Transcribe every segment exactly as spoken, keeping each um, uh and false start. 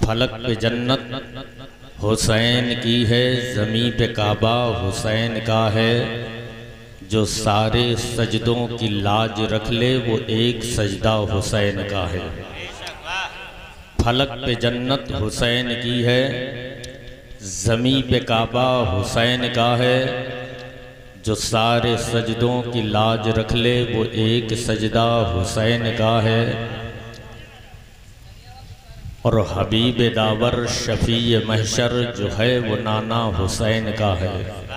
फलक पे जन्नत हुसैन की है, ज़मीं पे काबा हुसैन का है। जो सारे सजदों की लाज रख ले वो एक सजदा हुसैन का है। फलक पे जन्नत हुसैन की है, ज़मीं पे काबा हुसैन का है। जो सारे सजदों की लाज रख ले वो एक सजदा हुसैन का है। और हबीब दावर शफी महशर जो है वो नाना हुसैन का है।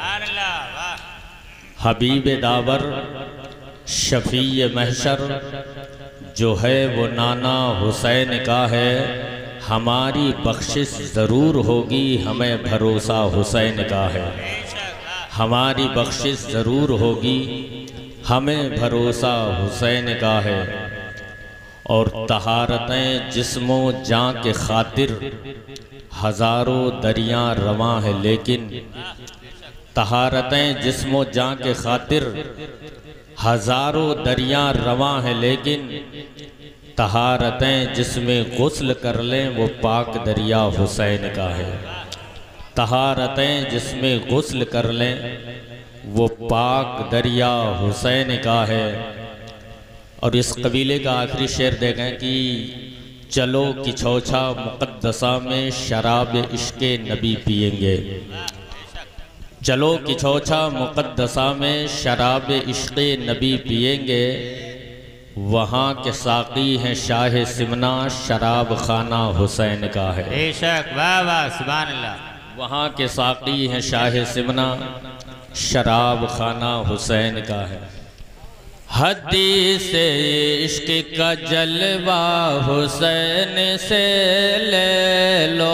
हबीब दावर शफी महशर जो है वो नाना हुसैन का है। हमारी बख्शिश ज़रूर होगी, हमें भरोसा हुसैन का है। हमारी बख्शिश ज़रूर होगी, हमें भरोसा हुसैन का है। और तहारतें जिस्मो जान के खातिर हज़ारों दरिया रवां है, लेकिन तहारतें जिस्मो जान के खातिर हज़ारों दरिया रवां है, लेकिन तहारतें जिसमें गुस्ल कर लें वो पाक दरिया हुसैन का है। तहारतें जिसमें गुस्ल कर लें वो पाक दरिया हुसैन का है। और इस कबीले का आखिरी शेर देखें कि चलो कि छौछा मुक़द्दसा में शराब इश्क़े नबी पिएंगे। चलो कि छौछा मुक़द्दसा में शराब इश्क़े नबी पिएंगे। वहाँ के साक़ी हैं शाह सिमना, शराब खाना हुसैन का है। बेशक, वाह वाह, सुभान अल्लाह। वहाँ के साक़ी हैं शाह सिमना, शराब खाना हुसैन का है। हदीस इश्क का जलवा हुसैन से ले लो,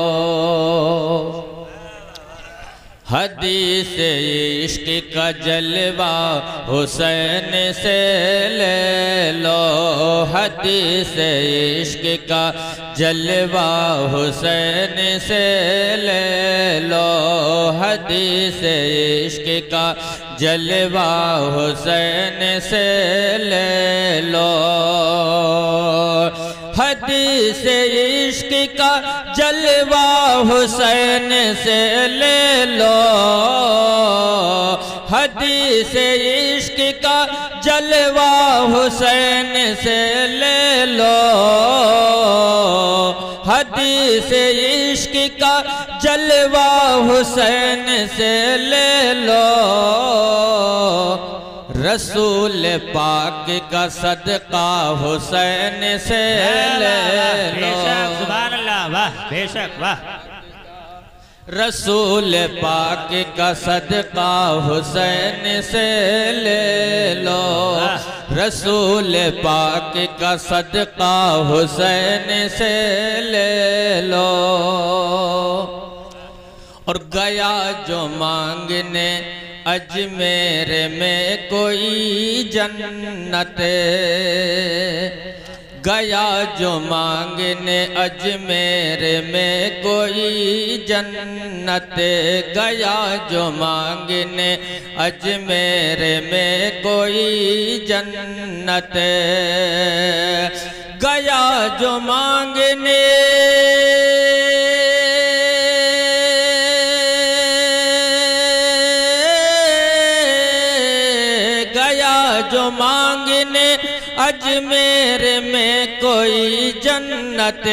हदीस इश्क का जलवा हुसैन से ले लो, हदीस इश्क का जलवा हुसैन से ले लो, हदीस इश्क का जलवा हुसैन से ले लो, हदीस इश्क का जलवा हुसैन से ले लो, हदीस इश्क का जलवा हुसैन से ले लो, हदीस इश्क का जलवा हुसैन से ले लो। रसूल पाक का सदका हुसैन से ले लो। सुभान अल्लाह, वाह, बेशक, वाह। रसूल पाक का सदका हुसैन से ले लो, रसूल पाक का सदका हुसैन से ले लो। और गया जो मांगने अजमेर में कोई जन्नत, गया जो मांगने अजमेर में कोई जन्नत, गया जो मांगने अजमेर में कोई जन्नत, गया जो मांगने जो मांगने अजमेर में कोई जन्नत,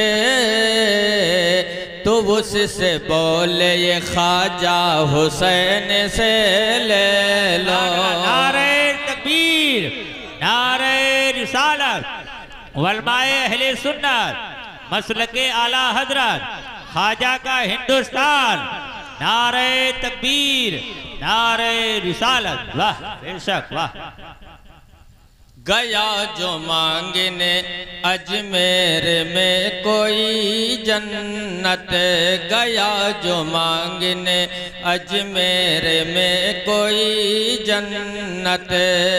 तो उससे बोले ये ख्वाजा हुसैन से ले लो। नारे तकबीर, नारे रिसालत, उलमाए अहले सुन्नत, मसलके आला हजरत, ख्वाजा का हिंदुस्तान। नारे तकबीर, नारे रिसालत, वाह, बेशक, वाह। गया जो मांगने अजमेर में कोई जन्नत, गया जो मांगने अजमेर में कोई जन्नत,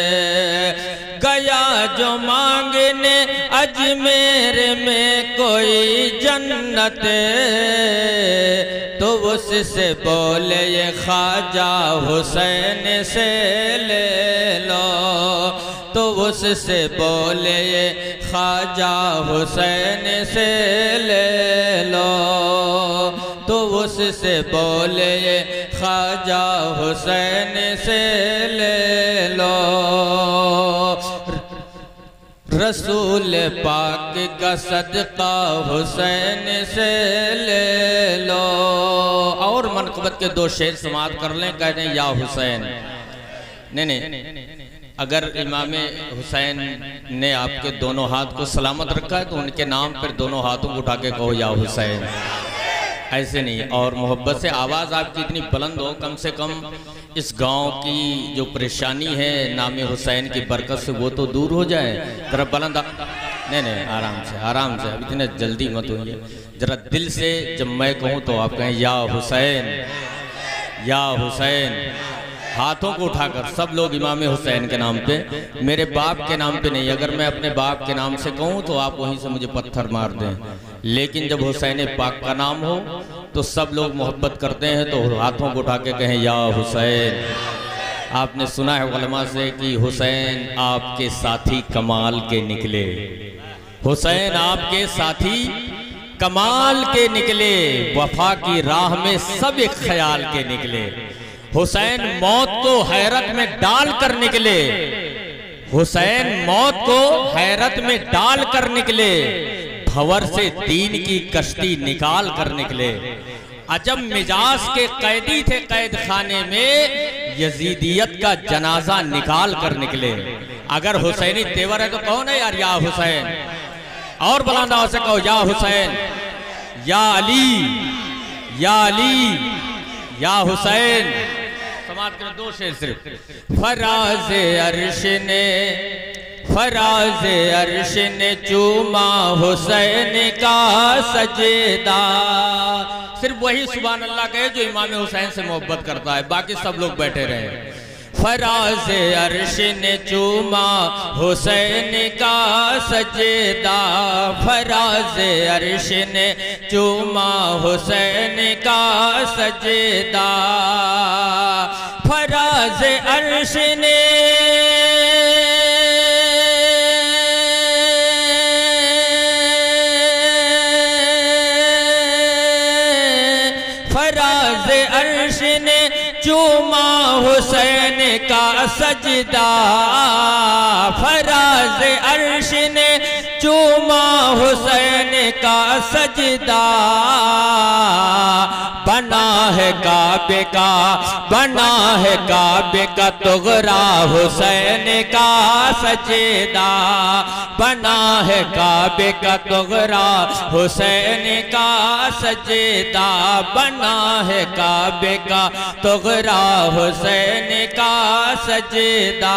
गया जो मांगने अजमेर में कोई जन्नत, तो उससे बोले ये ख्वाजा हुसैन से ले लो, तो उससे बोले ये ख्वाजा हुसैन से ले लो। उससे बोले ख्वाजा हुसैन से ले लो, रसूल पाक का सदका हुसैन से ले लो। और मनक़बत के दो शेर समात कर लें, कहते हैं या हुसैन। नहीं नहीं, अगर इमाम हुसैन ने आपके दोनों हाथ को सलामत रखा है तो उनके नाम पर दोनों हाथों को उठा के कहो या हुसैन, ऐसे नहीं। और मोहब्बत से आवाज़ आपकी इतनी बुलंद हो, कम से कम इस गांव की जो परेशानी है नाम हुसैन की बरकत से वो तो दूर हो जाए। जरा बुलंद, नहीं नहीं, आराम से आराम से, अब इतने जल्दी मत होइए, जरा दिल से जब मैं कहूँ तो आप कहें या हुसैन, या हुसैन, हाथों को उठाकर सब लोग इमाम हुसैन के नाम पे, मेरे बाप के नाम पे नहीं। अगर मैं अपने बाप के नाम से कहूँ तो आप वहीं से मुझे पत्थर मार दें, लेकिन जब हुसैन पाक का नाम हो तो सब लोग मोहब्बत करते हैं तो हाथों को उठा के कहें या हुसैन। आपने सुना है उलमा से कि हुसैन आपके साथी कमाल के निकले, हुसैन आपके साथी कमाल के निकले, वफा की राह में सब एक ख्याल के निकले। हुसैन मौत को हैरत में डाल कर निकले, हुसैन मौत को हैरत में डाल कर निकले, भंवर से दीन की कश्ती निकाल कर निकले। अजब मिजाज के कैदी थे कैद खाने में, यजीदियत का जनाजा निकाल कर निकले। अगर हुसैनी तेवर है तो कहो ना यार या हुसैन, और बुलंदा से कहो या हुसैन, या अली, या अली, या हुसैन। समाज के दो शेर सिर्फ। फराज अर्श ने, फराज अर्श ने चूमा हुसैन का सजदा। सिर्फ वही सुभान अल्लाह कहे जो इमाम हुसैन से मोहब्बत करता है, बाकी सब लोग बैठे रहे। फराज अर्श ने चूमा हुसैन का सजदा, फराज अर्श ने चूमा हुसैन का सजदा, फराज अर्श ने फराज अर्श ने चूमा हुसैन का सजदा, फराज अर्श ने चूमा हुसैन का सजदा। बना है काबे का, बना है काबे का तुगरा हुसैन का सजदा, बना है काबे का तुगरा हुसैन का सजदा, बना है काबे का तुगरा हुसैन का सजदा।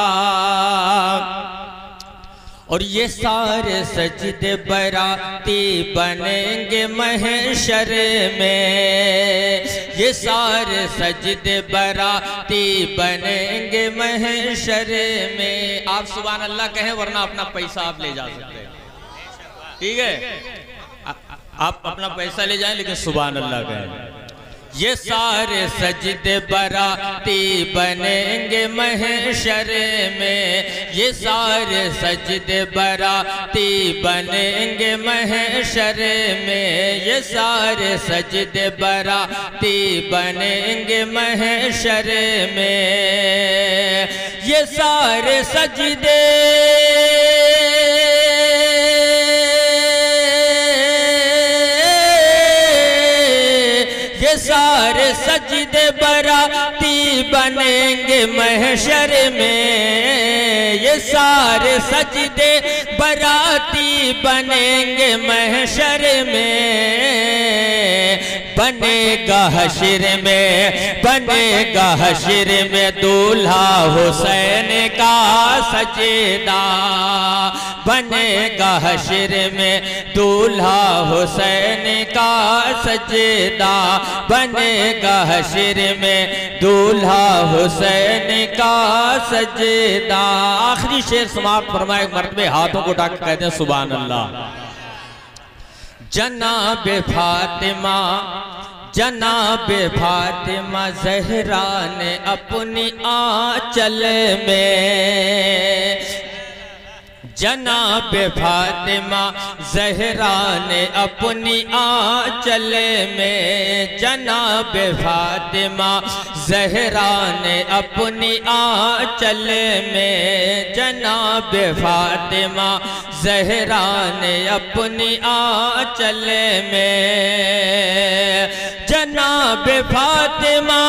और ये सारे सजदे बराती बनेंगे महशर में, ये सारे सजदे बराती बनेंगे महशर में। आप सुभान अल्लाह कहें वरना अपना पैसा आप ले जा सकते हैं, ठीक है, आप अपना पैसा ले जाएं लेकिन सुभान अल्लाह कहें। ये सारे सजदे बराती बनेंगे महशर में, ये सारे सजदे बराती बनेंगे महशर में, ये सारे सजदे बराती बनेंगे महशर में। ये सारे सजदे सारे सजदे बराती बनेंगे महशर में, ये सारे सजदे बराती बनेंगे महशर में। बनेगा हश्र में, बनेगा हश्र में दूल्हा हुसैन का सजदा, बनेगा हश्र में दूल्हा हुसैन का सजदा, बनेगा हश्र में दूल्हा हुसैन का सजदा। आखिरी शेर समाप्त फरमाए, मर्तबे हाथों को उठाकर कहते हैं सुभान अल्लाह। जनाब फातिमा, जनाब फातिमा ज़हरा ने अपनी आंचल में, जनाब फातिमा ज़हरा ने अपनी आंचल में, जनाब फातिमा ज़हरा ने अपनी आंचल में, जनाब फातिमा ज़हरा ने अपनी आंचल में, जनाब फातिमा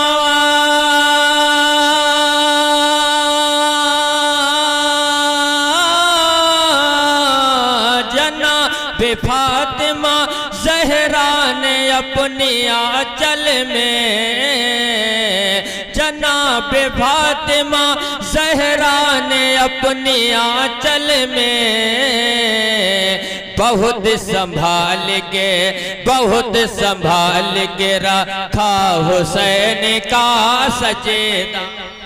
फातिमा ज़हरा ने अपनी आंचल में, जनाब फातिमा ज़हरा ने अपनी आंचल में बहुत संभाल के, बहुत संभाल के रखा हुसैन का सजेदा।